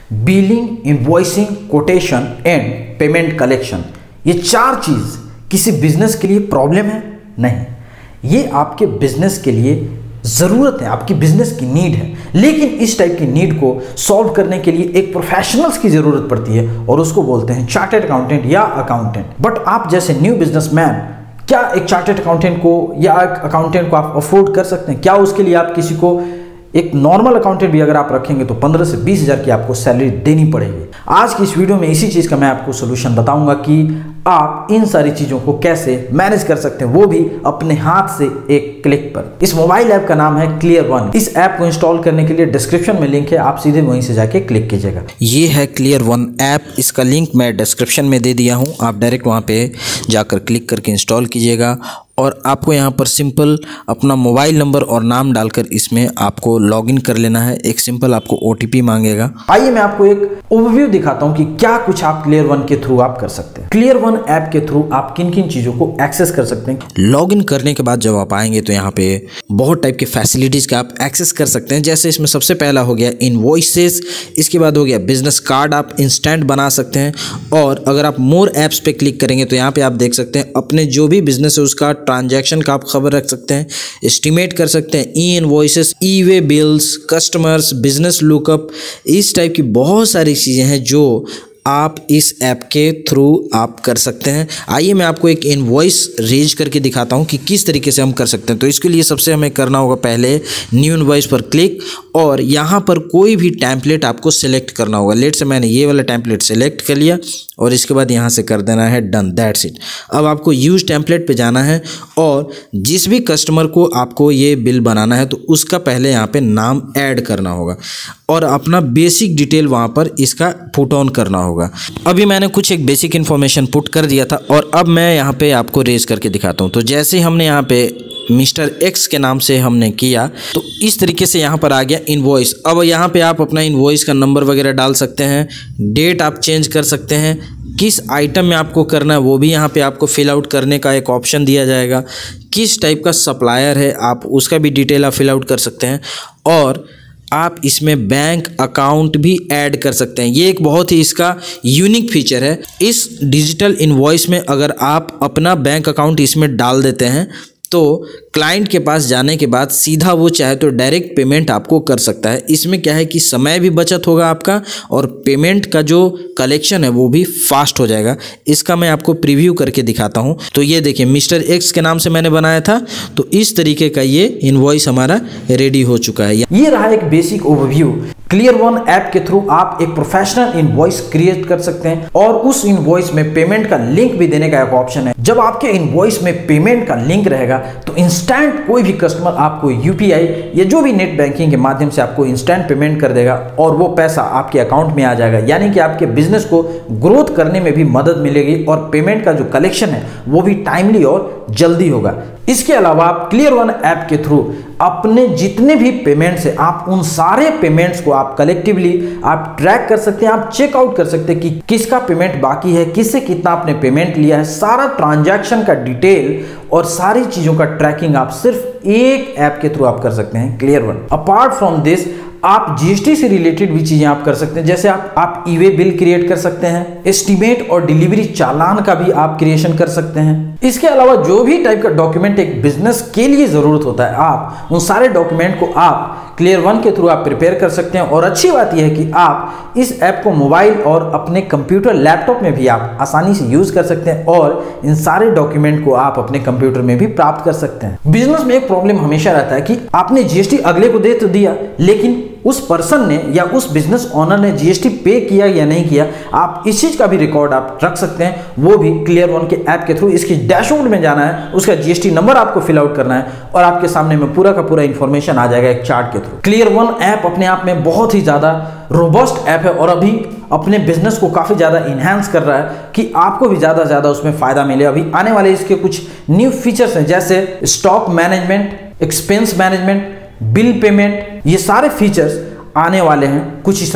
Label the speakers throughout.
Speaker 1: Billing, invoicing, quotation and payment collection. ये 4 चीज़ किसी business के लिए प्रॉब्लम है? नहीं, ये आपके बिजनेस के लिए ज़रूरत है, आपकी बिजनेस की नीड है। लेकिन इस टाइप की नीड को सॉल्व करने के लिए एक प्रोफेशनल्स की ज़रूरत पड़ती है और उसको बोलते हैं चार्टर्ड अकाउंटेंट या अकाउंटेंट। बट आप जैसे न्यू बिजनेसमैन क्या एक चार्टर्ड अकाउंटेंट को या एक अकाउंटेंट को आप अफोर्ड कर सकते हैं? क्या उसके लिए आप किसी को एक नॉर्मल अकाउंटेंट भी अगर आप रखेंगे तो 15 से 20 हज़ार की आपको सैलरी देनी पड़ेगी। आज की इस वीडियो में इसी चीज़ का मैं आपको सोल्यूशन बताऊंगा कि आप इन सारी चीज़ों को कैसे मैनेज कर सकते हैं, वो भी अपने हाथ से एक क्लिक पर। इस मोबाइल ऐप का नाम है क्लियर वन। इस ऐप को इंस्टॉल करने के लिए डिस्क्रिप्शन में लिंक है, आप सीधे वहीं से जाके क्लिक कीजिएगा।
Speaker 2: ये है क्लियर वन ऐप, इसका लिंक मैं डिस्क्रिप्शन में दे दिया हूँ, आप डायरेक्ट वहाँ पे जाकर क्लिक करके इंस्टॉल कीजिएगा। और आपको यहाँ पर सिंपल अपना मोबाइल नंबर और नाम डालकर इसमें आपको लॉगिन कर लेना है। एक सिंपल आपको OTP मांगेगा।
Speaker 1: आइए मैं आपको एक ओवरव्यू दिखाता हूँ कि क्या कुछ आप क्लियर वन के थ्रू आप कर सकते हैं। क्लियर वन ऐप के थ्रू आप किन किन चीज़ों को एक्सेस कर सकते हैं।
Speaker 2: लॉगिन करने के बाद जब आप आएंगे तो यहाँ पे बहुत टाइप के फैसिलिटीज़ का आप एक्सेस कर सकते हैं। जैसे इसमें सबसे पहला हो गया इनवॉइसेस, इसके बाद हो गया बिजनेस कार्ड, आप इंस्टेंट बना सकते हैं। और अगर आप मोर ऐप्स पे क्लिक करेंगे तो यहाँ पे आप देख सकते हैं अपने जो भी बिजनेस है उसका ट्रांजैक्शन का आप खबर रख सकते हैं, एस्टिमेट कर सकते हैं, e invoices, e way bills, customers, business lookup, इस टाइप की बहुत सारी चीज़ें हैं जो आप इस ऐप के थ्रू आप कर सकते हैं। आइए मैं आपको एक इनवॉइस रेज करके दिखाता हूं कि किस तरीके से हम कर सकते हैं। तो इसके लिए सबसे हमें करना होगा पहले न्यू इनवॉइस पर क्लिक और यहाँ पर कोई भी टेम्पलेट आपको सिलेक्ट करना होगा। लेट से मैंने ये वाला टेम्पलेट सिलेक्ट कर लिया और इसके बाद यहाँ से कर देना है डन, दैट्स इट। अब आपको यूज टेम्पलेट पे जाना है और जिस भी कस्टमर को आपको ये बिल बनाना है तो उसका पहले यहाँ पे नाम ऐड करना होगा और अपना बेसिक डिटेल वहाँ पर इसका पुट ऑन करना होगा। अभी मैंने कुछ एक बेसिक इन्फॉर्मेशन पुट कर दिया था और अब मैं यहाँ पे आपको रेज करके दिखाता हूँ। तो जैसे हमने यहाँ पे मिस्टर X के नाम से हमने किया तो इस तरीके से यहाँ पर आ गया इनवॉइस। अब यहाँ पे आप अपना इनवॉइस का नंबर वगैरह डाल सकते हैं, डेट आप चेंज कर सकते हैं, किस आइटम में आपको करना है वो भी यहाँ पे आपको फिल आउट करने का एक ऑप्शन दिया जाएगा, किस टाइप का सप्लायर है आप उसका भी डिटेल आप फिल आउट कर सकते हैं और आप इसमें बैंक अकाउंट भी ऐड कर सकते हैं। ये एक बहुत ही इसका यूनिक फीचर है। इस डिजिटल इनवॉइस में अगर आप अपना बैंक अकाउंट इसमें डाल देते हैं तो क्लाइंट के पास जाने के बाद सीधा वो चाहे तो डायरेक्ट पेमेंट आपको कर सकता है। इसमें क्या है कि समय भी बचत होगा आपका और पेमेंट का जो कलेक्शन है वो भी फास्ट हो जाएगा। इसका मैं आपको प्रीव्यू करके दिखाता हूँ। तो ये देखिए मिस्टर X के नाम से मैंने बनाया था तो इस तरीके का ये इनवॉइस हमारा रेडी हो चुका है।
Speaker 1: ये रहा एक basic overview. Clear one app के थ्रू आप एक प्रोफेशनल इनवॉइस क्रिएट कर सकते हैं और उस इनवॉइस में पेमेंट का लिंक भी देने का एक ऑप्शन है। जब आपके इनवॉइस में पेमेंट का लिंक रहेगा तो इंस्टेंट कोई भी कस्टमर आपको UPI या जो भी नेट बैंकिंग के माध्यम से आपको इंस्टेंट पेमेंट कर देगा और वो पैसा आपके अकाउंट में आ जाएगा। यानी कि आपके बिजनेस को ग्रोथ करने में भी मदद मिलेगी और पेमेंट का जो कलेक्शन है वो भी टाइमली और जल्दी होगा। इसके अलावा आप क्लियर वन ऐप के थ्रू अपने जितने भी पेमेंट्स है आप उन सारे पेमेंट्स को आप कलेक्टिवली आप ट्रैक कर सकते हैं, आप चेकआउट कर सकते हैं कि किसका पेमेंट बाकी है, किससे कितना आपने पेमेंट लिया है, सारा ट्रांजैक्शन का डिटेल और सारी चीजों का ट्रैकिंग आप सिर्फ एक ऐप के थ्रू आप कर सकते हैं clear one. Apart from this आप GST से रिलेटेड भी चीजें आप कर सकते हैं। जैसे आप ई-वे बिल क्रिएट कर सकते हैं, एस्टिमेट और डिलीवरी चालान का भी आप क्रिएशन कर सकते हैं। इसके अलावा जो भी टाइप का डॉक्यूमेंट एक बिजनेस के लिए जरूरत होता है आप उन सारे डॉक्यूमेंट को आप क्लियर वन के थ्रू आप प्रिपेयर कर सकते हैं। और अच्छी बात यह है कि आप इस ऐप को मोबाइल और अपने कंप्यूटर लैपटॉप में भी आप आसानी से यूज कर सकते हैं और इन सारे डॉक्यूमेंट को आप अपने कंप्यूटर में भी प्राप्त कर सकते हैं। बिजनेस में एक प्रॉब्लम हमेशा रहता है कि आपने GST अगले को दे तो दिया लेकिन उस पर्सन ने या उस बिजनेस ओनर ने GST पे किया या नहीं किया, आप इस चीज का भी रिकॉर्ड आप रख सकते हैं, वो भी क्लियर वन के ऐप के थ्रू। इसकी डैशबोर्ड में जाना है, उसका GST नंबर आपको फिल आउट करना है और आपके सामने में पूरा का पूरा इंफॉर्मेशन आ जाएगा एक चार्ट के थ्रू। क्लियर वन ऐप अपने आप में बहुत ही ज्यादा रोबस्ट ऐप है और अभी अपने बिजनेस को काफी ज्यादा इनहैंस कर रहा है कि आपको भी ज्यादा उसमें फायदा मिले। अभी आने वाले इसके कुछ न्यू फीचर्स हैं जैसे stock management, expense management, bill payment, ये सारे फीचर्स आने वाले हैं कुछ ही समय में।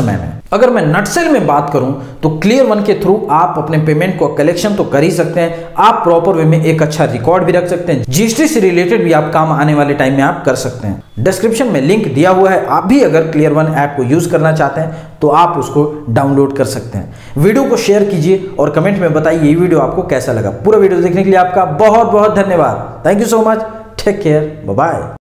Speaker 1: अगर मैं नटसेल में बात करूं तो क्लियर वन के थ्रू आप अपने पेमेंट को कलेक्शन तो कर ही सकते हैं, आप प्रॉपर वे में एक अच्छा रिकॉर्ड भी रख सकते हैं, जीएसटी से रिलेटेड भी आप काम आने वाले टाइम में आप कर सकते हैं। डिस्क्रिप्शन में लिंक दिया हुआ है, आप भी अगर क्लियर वन ऐप को यूज करना चाहते हैं तो आप उसको डाउनलोड कर सकते हैं। वीडियो को शेयर कीजिए और कमेंट में बताइए ये वीडियो आपको कैसा लगा। पूरा वीडियो देखने के लिए आपका बहुत बहुत धन्यवाद। Thank you so much, take care, bye bye.